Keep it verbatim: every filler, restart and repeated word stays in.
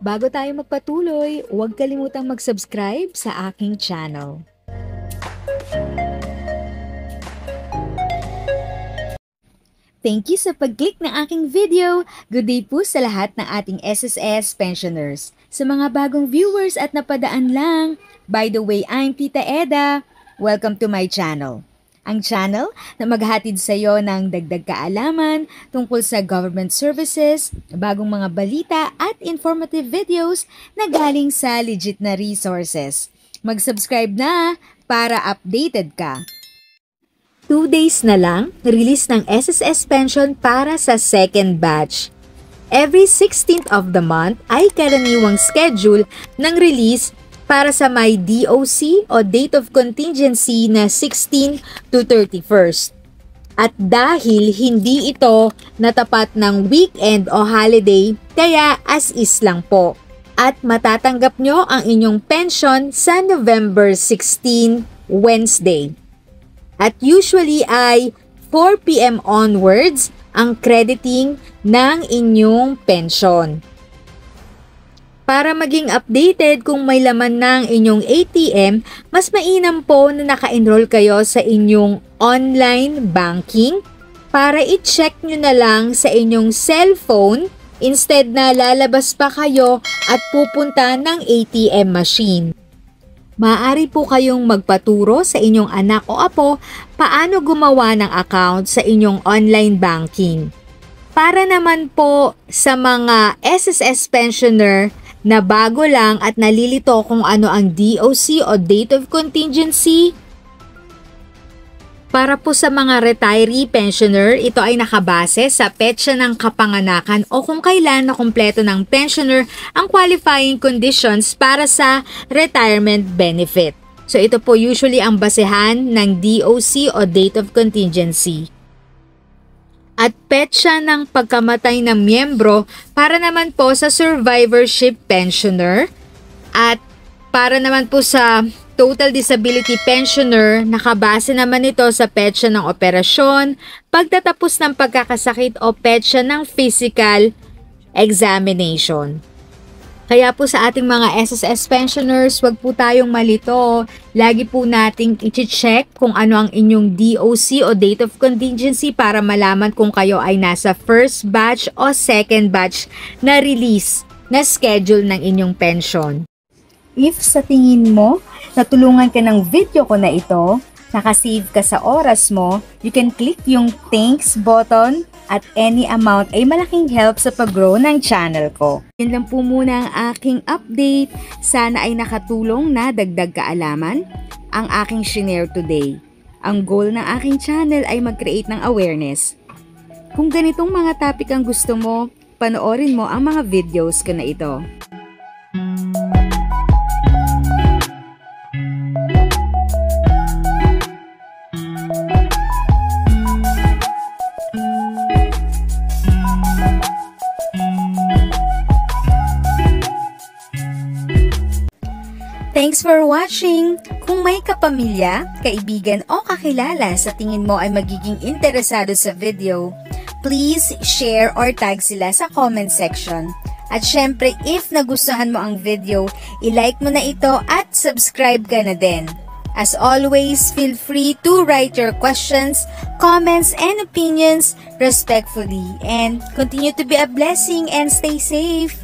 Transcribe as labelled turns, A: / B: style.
A: Bago tayo magpatuloy, huwag kalimutang mag-subscribe sa aking channel. Thank you sa pag-click ng aking video. Good day po sa lahat ng ating S S S pensioners. Sa mga bagong viewers at napadaan lang, by the way, I'm Tita Eda. Welcome to my channel. Ang channel na maghatid sa iyo ng dagdag kaalaman tungkol sa government services, bagong mga balita at informative videos na galing sa legit na resources. Mag-subscribe na para updated ka. Two days na lang, release ng S S S pension para sa second batch. Every sixteenth of the month ay karaniwang schedule ng release para sa may D O C o Date of Contingency na sixteen to thirty-first. At dahil hindi ito natapat ng weekend o holiday, kaya as is lang po. At matatanggap nyo ang inyong pension sa November sixteenth, Wednesday. At usually ay four p m onwards ang crediting ng inyong pension. Para maging updated kung may laman ng inyong A T M, mas mainam po na naka-enroll kayo sa inyong online banking para i-check nyo na lang sa inyong cellphone instead na lalabas pa kayo at pupunta ng A T M machine. Maaari po kayong magpaturo sa inyong anak o apo paano gumawa ng account sa inyong online banking. Para naman po sa mga S S S pensioner na bago lang at nalilito kung ano ang D O C o Date of Contingency, para po sa mga retiree pensioner, ito ay nakabase sa petsa ng kapanganakan o kung kailan na kumpleto ng pensioner ang qualifying conditions para sa retirement benefit. So ito po usually ang basehan ng D O C o Date of Contingency. At petsa ng pagkamatay ng miyembro para naman po sa survivorship pensioner at para naman po sa total disability pensioner, nakabase naman ito sa petsa ng operasyon, pagtatapos ng pagkakasakit o petsa ng physical examination. Kaya po sa ating mga S S S pensioners, wag po tayong malito. Lagi po nating i-check kung ano ang inyong D O C o Date of Contingency para malaman kung kayo ay nasa first batch o second batch na release na schedule ng inyong pension. If sa tingin mo, natulungan ka ng video ko na ito, nakasave ka sa oras mo, you can click yung thanks button at any amount ay malaking help sa pag-grow ng channel ko. Yan lang po muna ang aking update. Sana ay nakatulong na dagdag kaalaman ang aking shinare today. Ang goal ng aking channel ay mag-create ng awareness. Kung ganitong mga topic ang gusto mo, panoorin mo ang mga videos ko na ito. Thanks for watching! Kung may kapamilya, kaibigan o kakilala sa tingin mo ay magiging interesado sa video, please share or tag sila sa comment section. At syempre, if nagustuhan mo ang video, i-like mo na ito at subscribe ka na din. As always, feel free to write your questions, comments, and opinions respectfully. And continue to be a blessing and stay safe!